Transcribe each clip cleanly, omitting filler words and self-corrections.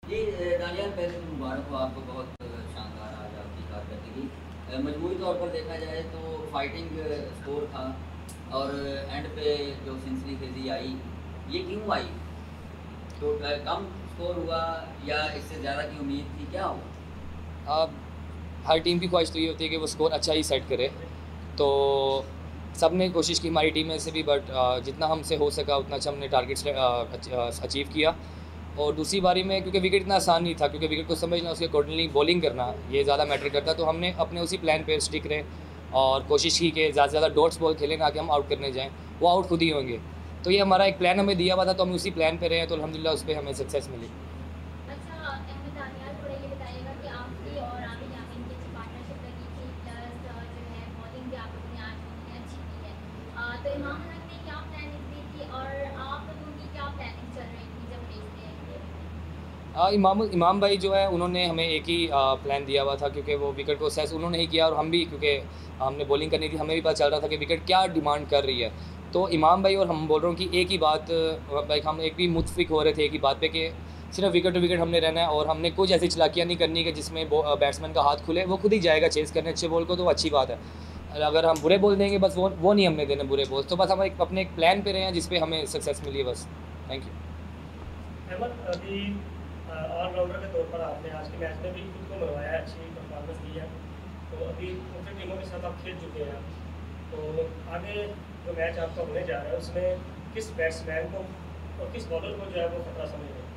जी दानियाल, पहले तो मुबारक हो आपको, बहुत शानदार आज आपकी कारकर्दगी। मजमूई तौर पर देखा जाए तो फाइटिंग स्कोर था, और एंड पे जो सिंसनीखेज़ी आई, ये क्यों आई? तो कम स्कोर हुआ या इससे ज़्यादा की उम्मीद थी, क्या हुआ? अब हर टीम की ख्वाहिश तो ये होती है कि वो स्कोर अच्छा ही सेट करे। तो सब ने कोशिश की हमारी टीम में से भी, बट जितना हमसे हो सका उतना अच्छा हमने टारगेट्स अचीव किया। और दूसरी बारी में क्योंकि विकेट इतना आसान नहीं था, क्योंकि विकेट को समझना, उसके अकॉर्डिंगली बॉलिंग करना ये ज़्यादा मैटर करता, तो हमने अपने उसी प्लान पे स्टिक रहे और कोशिश की कि ज़्यादा से ज़्यादा डॉट्स बॉल खेलें, ना कि हम आउट करने जाएँ, वो आउट खुद ही होंगे। तो ये हमारा एक प्लान हमें दिया हुआ था, तो हम उसी प्लान पे रहे हैं, तो अल्हम्दुलिल्लाह उस पर हमें सक्सेस मिली। अच्छा, अहमद दानियाल, थोड़ा ये बताइएगा कि आपकी और आमिर यामीन की अच्छी पार्टनरशिप लगी थी, प्लस जो है बॉलिंग भी आप लोगों ने आज उन्होंने अच्छी की है। तो इमाम हसन ने क्या प्लानिंग दी थी और आप लोगों की क्या प्लानिंग चल रही थी जब रेस में? इमाम भाई जो है उन्होंने हमें एक ही प्लान दिया हुआ था, क्योंकि वो विकेट को सेस उन्होंने ही किया और हम भी, क्योंकि हमने बॉलिंग करनी थी, हमें भी पता चल रहा था कि विकेट क्या डिमांड कर रही है। तो इमाम भाई और हम बोल रहा हूँ कि एक ही बात, लाइक हम एक भी मुत्फिक हो रहे थे एक ही बात पे कि सिर्फ विकेट टू विकेट हमने रहना है, और हमने कुछ ऐसी चलाकियाँ नहीं करनी कि जिसमें बैट्समैन का हाथ खुले, वो खुद ही जाएगा चेज़ करने अच्छे बॉल को, तो अच्छी बात है। अगर हम बुरे बॉल देंगे, बस वो नहीं हमने देने बुरे बॉल, तो बस हम अपने एक प्लान पे रहे हैं जिस पे हमें सक्सेस मिली है, बस। Thank you. अहमद, अभी ऑलराउंडर के तौर पर आपने आज के मैच में भी खुद को मनवाया है, अच्छी परफॉर्मेंस दी है। तो अभी मुख्य टीमों के साथ आप खेल चुके हैं, तो आगे जो मैच आपका होने जा रहा है उसमें किस बैट्समैन को और किस बॉलर को जो है वो खतरा समझ रहे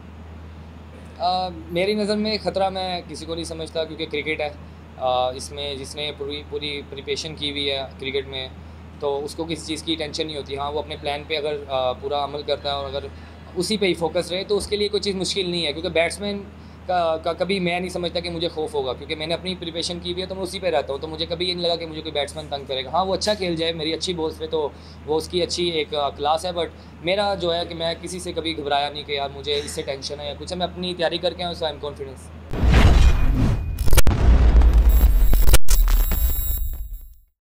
हैं? मेरी नज़र में ख़तरा मैं किसी को नहीं समझता, क्योंकि क्रिकेट है। इसमें जिसने पूरी पूरी प्रिपरेशन की हुई है क्रिकेट में, तो उसको किसी चीज़ की टेंशन नहीं होती। हाँ, वो अपने प्लान पे अगर पूरा अमल करता है और अगर उसी पे ही फोकस रहे, तो उसके लिए कोई चीज़ मुश्किल नहीं है, क्योंकि बैट्समैन का कभी मैं नहीं समझता कि मुझे खौफ होगा, क्योंकि मैंने अपनी प्रिपरेशन की हुई है, तो मैं उसी पे रहता हूँ। तो मुझे कभी ये नहीं लगा कि मुझे कोई बैट्समैन तंग करेगा। हाँ, वो अच्छा खेल जाए मेरी अच्छी बॉल्स पे, तो वो उसकी अच्छी एक क्लास है, बट मेरा जो है कि मैं किसी से कभी घबराया नहीं कि यार मुझे इससे टेंशन है या कुछ है। मैं अपनी तैयारी करके आया हूँ, सो आई एम कॉन्फिडेंस।